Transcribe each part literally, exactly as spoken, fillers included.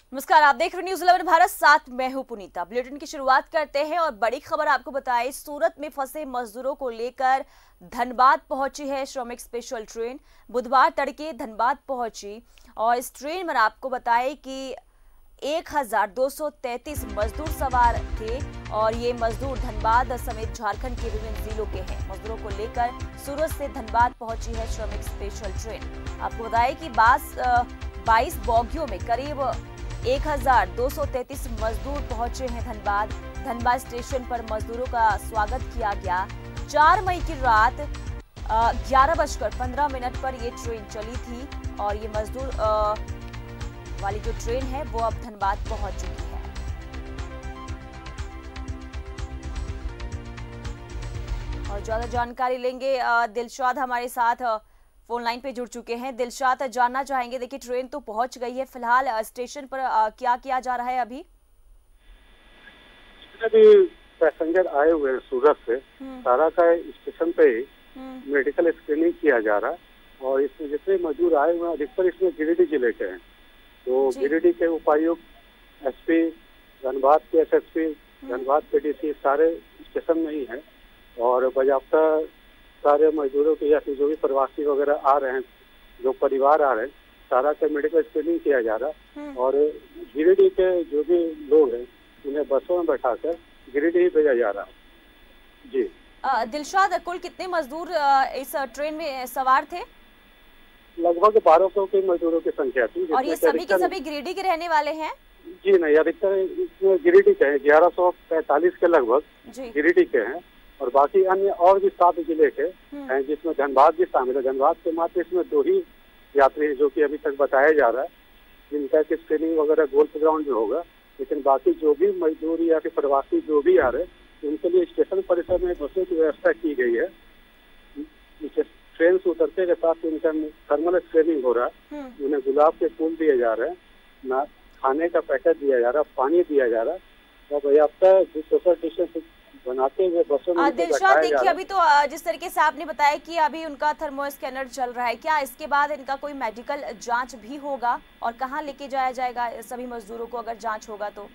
नमस्कार, आप देख रहे न्यूज इलेवन भारत, साथ मैं हूं पुनीता। बुलेटिन की शुरुआत करते हैं और बड़ी खबर आपको बताएं, सूरत में फंसे मजदूरों को लेकर धनबाद पहुंची है श्रमिक स्पेशल ट्रेन। बुधवार तड़के धनबाद पहुंची और इस ट्रेन में आपको बताएं कि एक हजार दो सौ तैंतीस मजदूर सवार थे और ये मजदूर धनबाद समेत झारखंड के विभिन्न जिलों के हैं। मजदूरों को लेकर सूरत से धनबाद पहुंची है श्रमिक स्पेशल ट्रेन। आपको बताएं कि बाईस बोगियों में करीब एक हजार दो सौ तैंतीस मजदूर पहुंचे हैं धनबाद। धनबाद स्टेशन पर मजदूरों का स्वागत किया गया। चार मई की रात ग्यारह बजकर पंद्रह मिनट पर ये ट्रेन चली थी और ये मजदूर आ, वाली जो ट्रेन है वो अब धनबाद पहुंच चुकी है। और ज्यादा जानकारी लेंगे, दिलशाद हमारे साथ फोन लाइन पे जुड़ चुके हैं। दिलशाद, जानना चाहेंगे, देखिए ट्रेन तो पहुंच गई है, फिलहाल स्टेशन पर आ, क्या किया जा रहा है अभी? अभी पैसेंजर आए हुए हैं सूरत से, सारा का स्टेशन पे मेडिकल स्क्रीनिंग किया जा रहा है और इसमें जितने मजदूर आए हुए हैं अधिकतर इसमें गिरिडीह जिले के हैं। तो गिरिडीह के उपायुक्त, एसपी, धनबाद के एसएसपी, धनबाद के डीसी सारे स्टेशन में ही हैं और बाजाब्ता सारे मजदूरों के या फिर जो भी प्रवासी वगैरह आ रहे हैं, जो परिवार आ रहे हैं, सारा का मेडिकल स्क्रीनिंग किया जा रहा है और गिरिडीह के जो भी लोग हैं उन्हें बसों में बैठाकर गिरिडीह भेजा जा रहा है। जी आ, दिलशाद, कुल कितने मजदूर आ, इस ट्रेन में सवार थे? लगभग बारह सौ के मजदूरों की संख्या थी। और ये सभी के सभी गिरिडीह के रहने वाले हैं? जी नहीं, अधिकतर इसमें गिरिडीह के हैं, ग्यारह सौ पैंतालीस के लगभग गिरिडीह के हैं और बाकी अन्य और भी सात जिले के हैं जिसमें धनबाद भी शामिल है। धनबाद के मात्र इसमें दो ही यात्री जो कि अभी तक बताया जा रहा है, जिनका की स्क्रीनिंग वगैरह गोल्फ ग्राउंड में होगा, लेकिन बाकी जो भी मजदूर या फिर प्रवासी जो भी आ रहे हैं उनके लिए स्टेशन परिसर में बसों की व्यवस्था की गई है। ट्रेन से उतरते के साथ उनका थर्मल स्क्रीनिंग हो रहा है, उन्हें गुलाब के फूल दिए जा रहे हैं, ना खाने का पैकेट दिया जा रहा है, पानी दिया जा रहा है और पर्याप्त सोशल डिस्टेंस बनाते हुए बसों में दिलशाद, देखिए अभी तो जिस तरीके से आपने बताया कि अभी उनका थर्मो स्कैनर चल रहा है, क्या इसके बाद इनका कोई मेडिकल जांच भी होगा और कहाँ लेके जाया जाएगा सभी मजदूरों को अगर जांच होगा तो?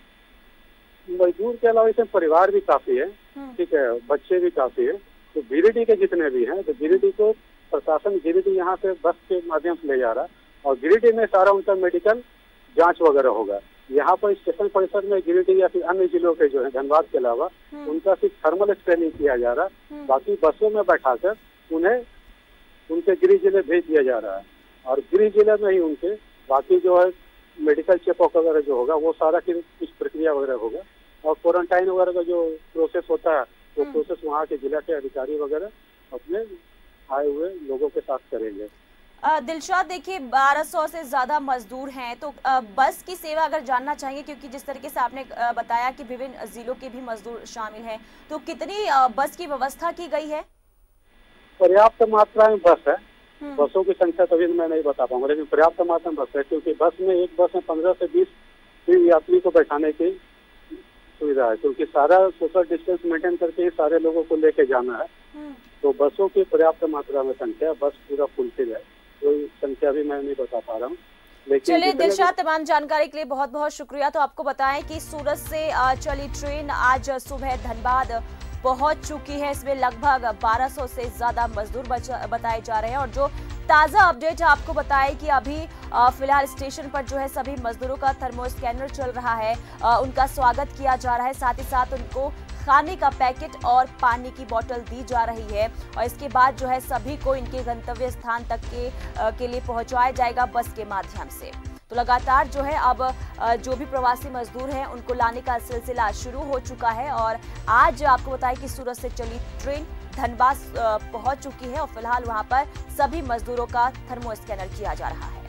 मजदूर के अलावा इसमें परिवार भी काफी है, ठीक है, बच्चे भी काफी है। तो गिरिडीह के जितने भी हैं, तो गिरिडीह को प्रशासन गिरिडीह यहाँ से बस के माध्यम से ले जा रहा है और गिरिडीह में सारा उनका मेडिकल जांच वगैरह होगा। यहाँ पर स्टेशन परिसर में गिरिडीह या फिर अन्य जिलों के जो है धनबाद के अलावा उनका सिर्फ थर्मल स्क्रीनिंग किया जा रहा है, बाकी बसों में बैठाकर उन्हें उनके गृह जिले भेज दिया जा रहा है और गृह जिले में ही उनके बाकी जो है मेडिकल चेकअप वगैरह जो होगा वो सारा की कुछ प्रक्रिया वगैरह होगा और क्वारंटाइन वगैरह का जो प्रोसेस होता है वो प्रोसेस वहाँ के जिला के अधिकारी वगैरह अपने आए हुए लोगों के साथ करेंगे। दिलशाद, देखिए बारह सौ से ज्यादा मजदूर हैं, तो बस की सेवा अगर जानना चाहेंगे, क्योंकि जिस तरीके से आपने बताया कि विभिन्न जिलों के भी मजदूर शामिल हैं, तो कितनी बस की व्यवस्था की गई है? पर्याप्त मात्रा में बस है, बसों की संख्या तभी मैं नहीं बता पाऊंगा, लेकिन पर्याप्त मात्रा में बस है क्योंकि बस में एक बस में पंद्रह से बीस यात्री को बैठाने की सुविधा है, क्योंकि सारा सोशल डिस्टेंस मेंटेन करके ही सारे लोगों को लेके जाना है। तो बसों की पर्याप्त मात्रा में संख्या, बस पूरा फुलफिल है, कोई संख्या भी मैं नहीं बता पा रहा हूँ। लेकिन चलिए दिलशाद, तमाम जानकारी के लिए बहुत बहुत शुक्रिया। तो आपको बताएं कि सूरत से चली ट्रेन आज सुबह धनबाद पहुंच चुकी है। इसमें लगभग बारह सौ से ज्यादा मजदूर बताए जा रहे हैं और जो ताजा अपडेट है आपको बताएं कि अभी फिलहाल स्टेशन पर जो है सभी मजदूरों का थर्मो स्कैनर चल रहा है, उनका स्वागत किया जा रहा है, साथ ही साथ उनको खाने का पैकेट और पानी की बोतल दी जा रही है और इसके बाद जो है सभी को इनके गंतव्य स्थान तक के, के लिए पहुंचाया जाएगा बस के माध्यम से। तो लगातार जो है अब जो भी प्रवासी मजदूर हैं उनको लाने का सिलसिला शुरू हो चुका है और आज आपको बताया कि सूरत से चली ट्रेन धनबाद पहुंच चुकी है और फिलहाल वहां पर सभी मजदूरों का थर्मो स्कैनर किया जा रहा है।